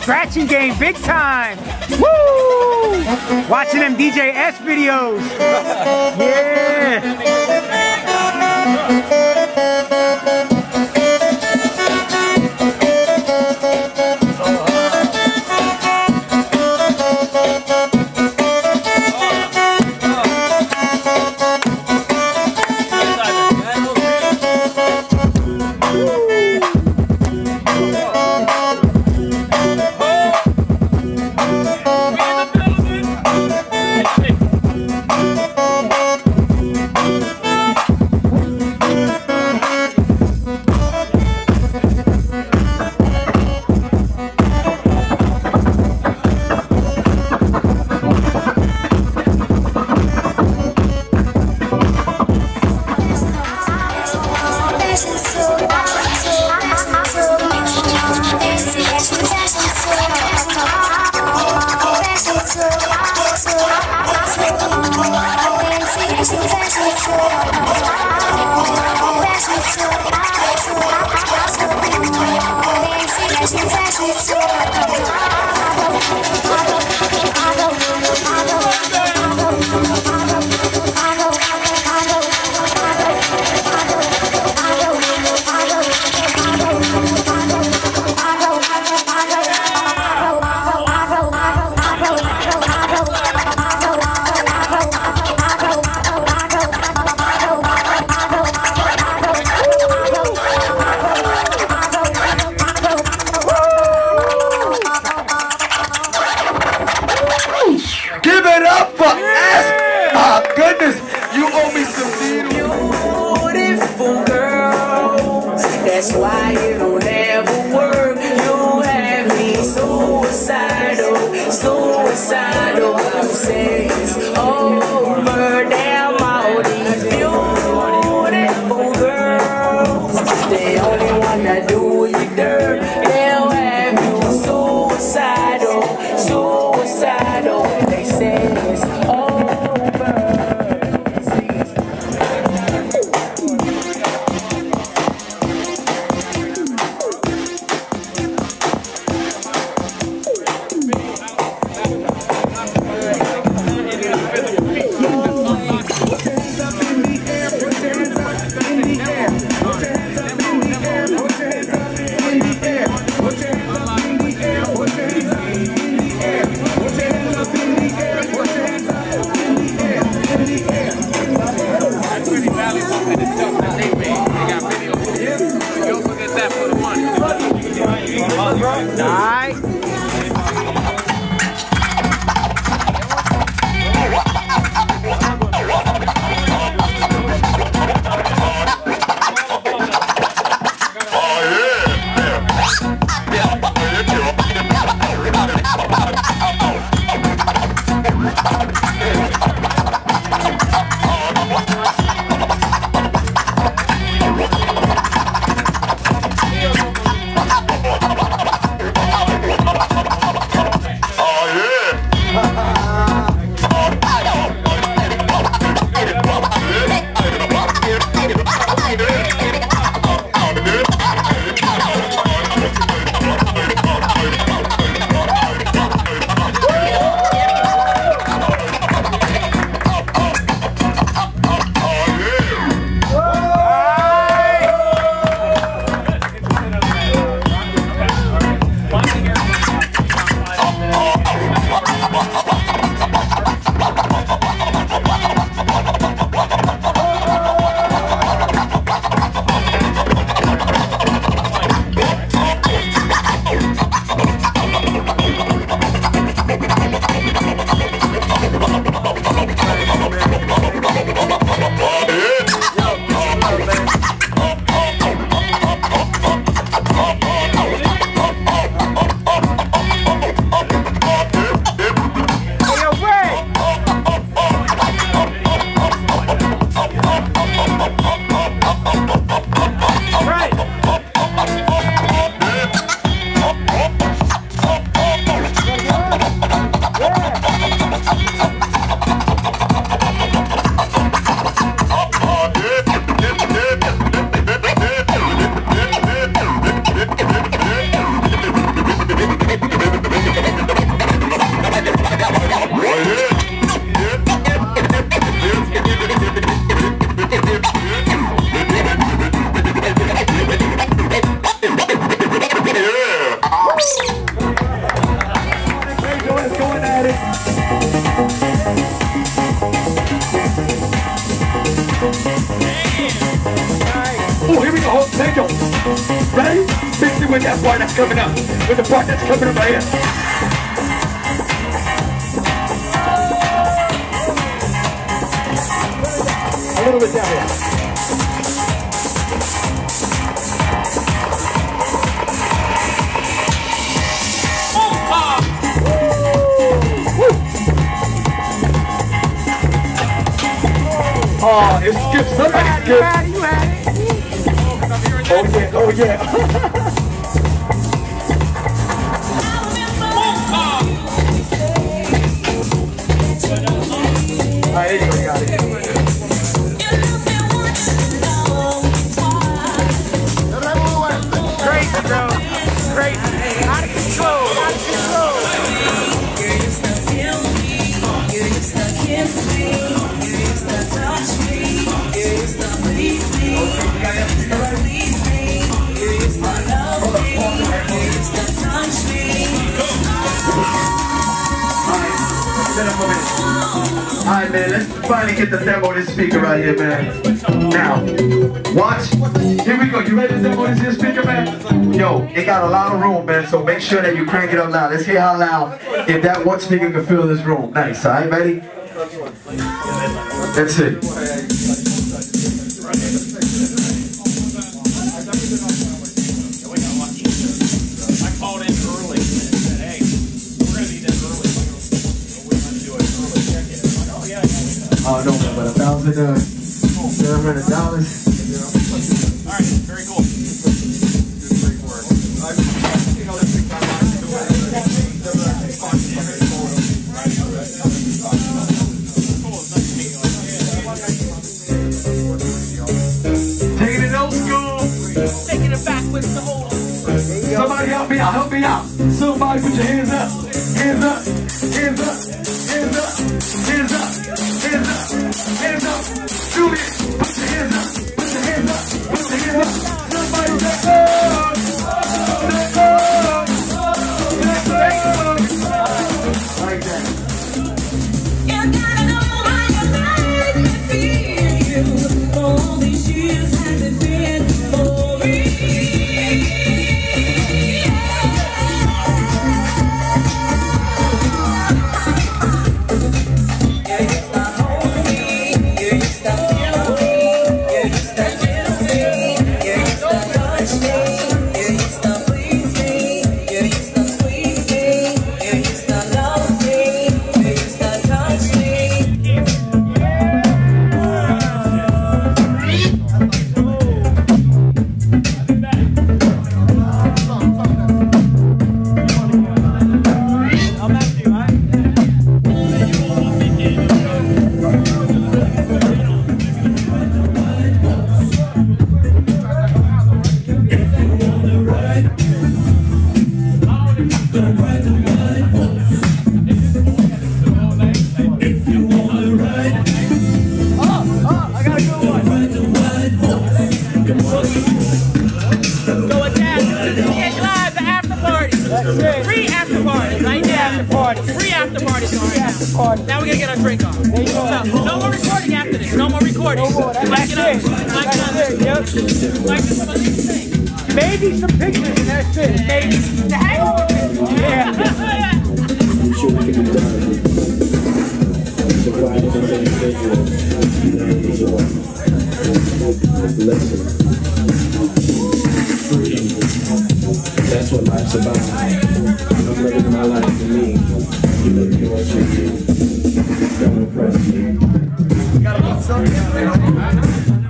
scratching game big time. Woo! Watching them DJ S videos. Yeah. Give it up for S. Oh goodness, you owe me some beautiful girls. That's why it don't ever work. You have me suicidal, suicidal. I'm saying it's over. Damn all these beautiful girls. They only wanna do you dirt. They'll have you suicidal, suicidal. They say it's over. with that part that's coming up. With the part that's coming up right here. A little bit down here. Oh, it skipped. Somebody skipped. Oh yeah, oh yeah. Alright, anyway, got it. Crazy, bro. Crazy. Out of control. Out of control. Alright, man, let's finally get the demo of this speaker right here, man. Now, watch. Here we go. You ready to demo this here speaker, man? Yo, it got a lot of room, man, so make sure that you crank it up loud. Let's hear how loud, if that one speaker can fill this room. Nice, alright, ready? That's it. Oh no, but $1,700. Alright, very cool. Taking it old school. Taking it back with the whole. Somebody help me out, help me out. Somebody put your hands up. Hands up, hands up, hands up, hands up, hands up, hands up. Julian, put your hands up, put your hands up, put your hands up. Somebody let go. Let go. Let go. Like that. You gotta know how you make me feel. All these years has it been for me? Free after party right now. Free after party going right now. Now we're gonna get our drink on. So, no more recording after this. No more recording. Like it up. Like some of these things. Maybe some pictures and that's it. Maybe. The hangover pictures. Yeah. That's what life's about. I'm living my life for me. You live yours for you. Don't impress me. Gotta put something in there.